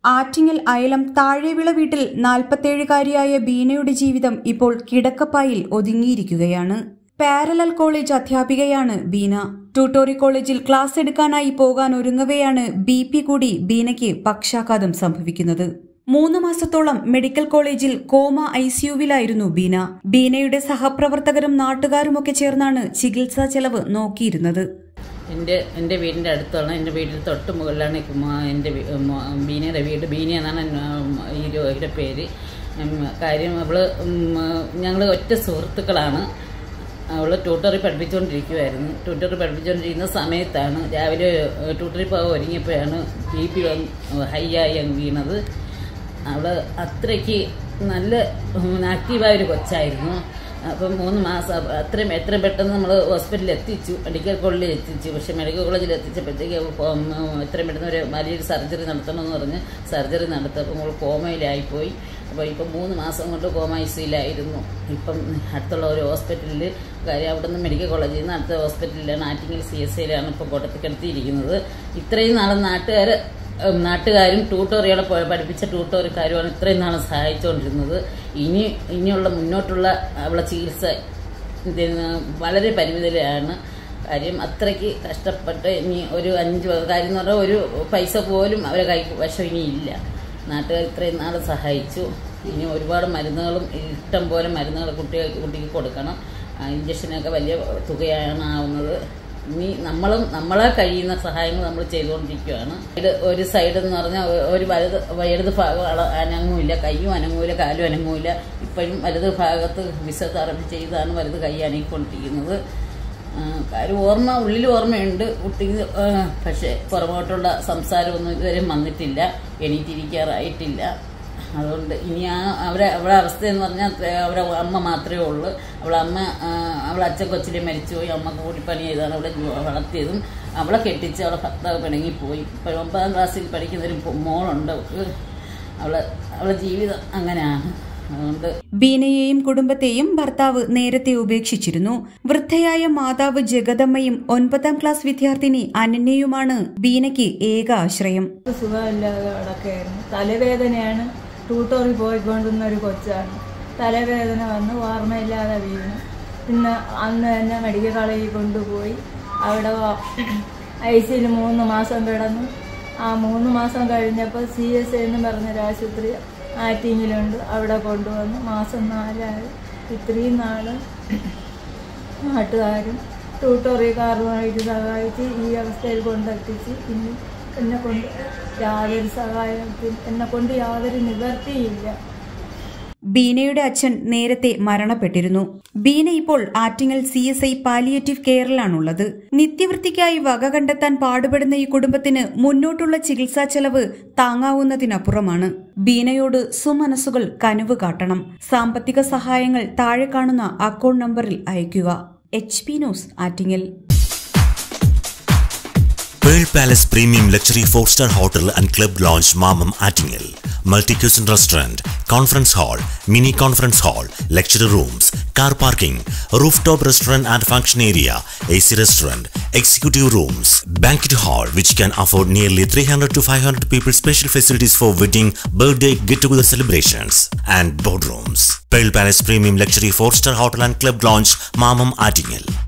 ആറ്റിങ്ങൽ അയലം താഴെവിള വീട്ടിൽ 47-കാരിയായ ബീനയുടെ ജീവിതം ഇപ്പോൾ കിടക്കപ്പായിൽ ഒതുങ്ങിയിരിക്കുകയാണ്. പാരലൽ കോളേജ് അധ്യാപികയാണ് ബീന. ട്യൂട്ടോറി കോളേജിൽ ക്ലാസ് എടുക്കാനായി പോകാൻ ഒരുങ്ങവെയാണ് BP കൂടി ബീനയ്ക്ക് പക്ഷാഘാതം സംഭവിക്കുന്നത്. 3 മാസത്തോളം മെഡിക്കൽ കോളേജിൽ കോമ ICUവിലായിരുന്നു ബീന. ബീനയുടെ സഹപ്രവർത്തകരും നാട്ടുകാരുമൊക്കെ ചേർന്നാണ് ചികിത്സാ ചെലവ് നോക്കിയിരുന്നത്. എൻ്റെ വീടിൻ്റെ അടുത്താണ്, എൻ്റെ വീടിന് തൊട്ട് മുകളിലാണ് എൻ്റെ ബീനയുടെ വീട്. ബീന എന്നാണ് ഹീരോയുടെ പേര്. കാര്യം ഞങ്ങൾ ഒറ്റ സുഹൃത്തുക്കളാണ്. അവൾ ട്യൂട്ടറി പഠിപ്പിച്ചുകൊണ്ടിരിക്കുമായിരുന്നു. ട്യൂട്ടറി പഠിപ്പിച്ചുകൊണ്ടിരിക്കുന്ന സമയത്താണ് രാവിലെ ട്യൂട്ടറി പോകാൻ ഒരുങ്ങിയപ്പോഴാണ് BP ഹൈ ആയി വീണത്. അവൾ അത്രയ്ക്ക് നല്ല ആക്റ്റീവായൊരു കൊച്ചായിരുന്നു. അപ്പം 3 മാസം എത്രയും പെട്ടെന്ന് നമ്മൾ ഹോസ്പിറ്റലിൽ എത്തിച്ചു, മെഡിക്കൽ കോളേജിൽ എത്തിച്ചു. പക്ഷെ മെഡിക്കൽ കോളേജിൽ എത്തിച്ചപ്പോഴത്തേക്ക് എത്രയും പെട്ടെന്ന് ഒരു വലിയൊരു സർജറി നടത്തണമെന്ന് പറഞ്ഞ് സർജറി നടത്തപ്പോൾ നമ്മൾ കോമയിലായിപ്പോയി. അപ്പോൾ ഇപ്പം 3 മാസം കൊണ്ട് കോമ ICUലായിരുന്നു. ഇപ്പം അടുത്തുള്ള ഒരു ഹോസ്പിറ്റലിൽ കാര്യം അവിടെ നിന്ന് മെഡിക്കൽ കോളേജിൽ നിന്ന് അടുത്ത ഹോസ്പിറ്റലിലാണ്, ആറ്റിങ്ങൽ CSIയിലാണ് ഇപ്പോൾ കിടത്തിയിരിക്കുന്നത്. ഇത്രയും നാളും നാട്ടുകാരും ട്യൂട്ടോറികളെ പഠിപ്പിച്ച ട്യൂട്ടോറിക്കാരുമാണ് ഇത്രയും നാളും സഹായിച്ചുകൊണ്ടിരുന്നത്. ഇനിയുള്ള മുന്നോട്ടുള്ള അവളെ ചികിത്സ വളരെ പരിമിതിയിലാണ്. കാര്യം അത്രയ്ക്ക് കഷ്ടപ്പെട്ട് ഇനി ഒരു 5 കാര്യം എന്ന് പറഞ്ഞാൽ ഒരു പൈസ പോലും അവരെ കൈ വശം ഇനിയില്ല. നാട്ടുകാർ ഇത്രയും നാൾ സഹായിച്ചു. ഇനി ഒരുപാട് മരുന്നുകളും ഇഷ്ടം പോലെ മരുന്നുകൾ കുട്ടിക്ക് കൊടുക്കണം. ഇഞ്ചക്ഷനൊക്കെ വലിയ തുകയാണ് ആവുന്നത്. ഇനി നമ്മളെ കഴിയുന്ന സഹായങ്ങൾ നമ്മൾ ചെയ്തുകൊണ്ടിരിക്കുകയാണ്. ഒരു സൈഡ് എന്ന് പറഞ്ഞാൽ ഒരു വലത് ഭാഗം അനങ്ങൂല, കൈയും അനങ്ങൂല, കാലും അനങ്ങൂല. ഇപ്പോഴും വലത് ഭാഗത്ത് ഫിസിയോതെറാപ്പി ചെയ്താണ് വലത് കൈ അനങ്ങിക്കൊണ്ടിരിക്കുന്നത്. കാര്യം ഉള്ളിൽ ഓർമ്മയുണ്ട് കുട്ടിക്ക്, പക്ഷെ പുറമോട്ടുള്ള സംസാരമൊന്നും ഇതുവരെ വന്നിട്ടില്ല, എണീറ്റിരിക്കാറായിട്ടില്ല. അതുകൊണ്ട് ഇനി അവരുടെ അവസ്ഥയെന്ന് പറഞ്ഞാൽ അവരുടെ അമ്മ മാത്രമേ ഉള്ളൂ. അവളെ അച്ഛൻ കൊച്ചിലെ മരിച്ചുപോയി. അമ്മക്ക് കൂലിപ്പണി ചെയ്താണ് അവളെ വളർത്തിയതും. അവളെ കെട്ടിച്ച് അവളെ ഭർത്താവ് പിണങ്ങിപ്പോയി. ഇപ്പോൾ 9ാം ക്ലാസ്സിൽ പഠിക്കുന്നൊരു മോളുണ്ട്. അവളെ ജീവിതം അങ്ങനെയാണ്. ബീനയെയും കുടുംബത്തെയും ഭർത്താവ് നേരത്തെ ഉപേക്ഷിച്ചിരുന്നു. വൃദ്ധയായ മാതാവ് ജഗദമ്മയും 9ാം ക്ലാസ് വിദ്യാർത്ഥിനി അനന്യയുമാണ് ബീനയ്ക്ക് ഏക ആശ്രയം. സുഖമില്ലാതെ കിടക്കുകയായിരുന്നു. തലവേദനയാണ്. ട്യൂട്ടോറിൽ പോയിക്കൊണ്ടിരുന്ന ഒരു കൊച്ചാണ്. തലവേദന വന്ന് ഓർമ്മയില്ലാതെ വീണു. പിന്നെ അന്ന് തന്നെ മെഡിക്കൽ കോളേജിൽ കൊണ്ടുപോയി. അവിടെ ICUയിൽ 3 മാസം കിടന്നു. ആ 3 മാസം കഴിഞ്ഞപ്പോൾ CSI എന്ന് പറഞ്ഞൊരു ആശുപത്രി ആറ്റിങ്ങിലുണ്ട്. അവിടെ കൊണ്ടുവന്ന് മാസം 4ആയി. ഇത്രയും നാൾ നാട്ടുകാരും ട്യൂട്ടോറിയക്കാരുമായിട്ട് സഹായിച്ച് ഈ അവസ്ഥയിൽ കൊണ്ടെത്തിച്ച് ഇനി എന്നെക്കൊണ്ട് യാതൊരു നിവർത്തിയില്ല. ബീനയുടെ അച്ഛൻ നേരത്തെ മരണപ്പെട്ടിരുന്നു. ബീന ഇപ്പോൾ ആറ്റിങ്ങൽ CSI പാലിയേറ്റീവ് കെയറിലാണുള്ളത്. നിത്യവൃത്തിക്കായി വക കണ്ടെത്താൻ പാടുപെടുന്ന ഈ കുടുംബത്തിന് മുന്നോട്ടുള്ള ചികിത്സാ ചെലവ് താങ്ങാവുന്നതിനപ്പുറമാണ്. ബീനയോട് സുമനസ്സുകൾ കനിവ് കാട്ടണം. സാമ്പത്തിക സഹായങ്ങൾ താഴെ കാണുന്ന അക്കൗണ്ട് നമ്പറിൽ അയയ്ക്കുക. HP News Attingal. Pearl Palace Premium Luxury 4-star Hotel and Club Lounge Mamam Attingel. Multi-cuisine restaurant, conference hall, mini conference hall, lecture rooms, car parking, rooftop restaurant and function area, AC restaurant, executive rooms, banquet hall which can afford nearly 300 to 500 people, special facilities for wedding, birthday, get-together celebrations and boardrooms. Pearl Palace Premium Luxury 4-star Hotel and Club Lounge Mamam Attingel.